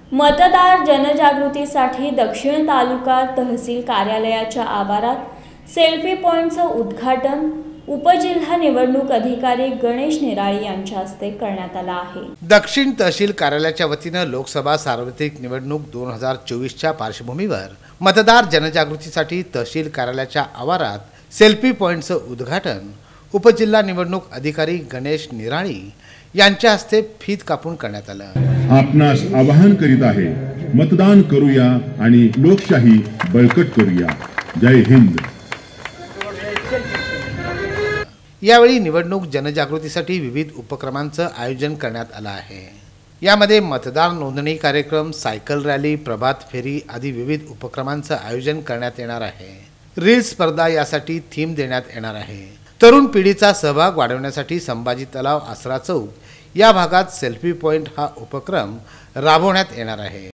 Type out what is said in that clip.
मतदार जनजागृतीसाठी दक्षिण तालुका तहसील कार्यालयाच्या आवारात सेल्फी पॉइंटचं उद्घाटन उपजिल्हा निवडणूक अधिकारी गणेश निराळी यांच्या हस्ते करण्यात आला आहे। दक्षिण तहसील कार्यालयाच्या वतीने लोकसभा सार्वत्रिक निवडणूक 2024च्या पार्श्वभूमीवर मतदार जनजागृतीसाठी तहसील कार्यालयाच्या आवारात सेल्फी पॉइंटचं उद्घाटन उपजिल्हा निवडणूक अधिकारी गणेश निराळी यांच्या हस्ते फीत कापून करण्यात आलं। आपणास आवाहन करीत आहे, मतदान करूया आणि लोकशाही बळकट करूया। जय हिंद। यावेळी निवडणूक जनजागृतीसाठी विविध उपक्रमांचं आयोजन करण्यात आलं आहे। यामध्ये मतदार नोंदणी कार्यक्रम, सायकल रॅली, प्रभात फेरी आदी विविध उपक्रमांचं आयोजन करण्यात येणार आहे। रील स्पर्धा यासाठी थीम देण्यात येणार आहे। तरुण पिढीचा सहभाग वाढवण्यासाठी संभाजी तलाव, आसरा चौक या भागात सेल्फी पॉइंट हा उपक्रम राबवण्यात येणार आहे।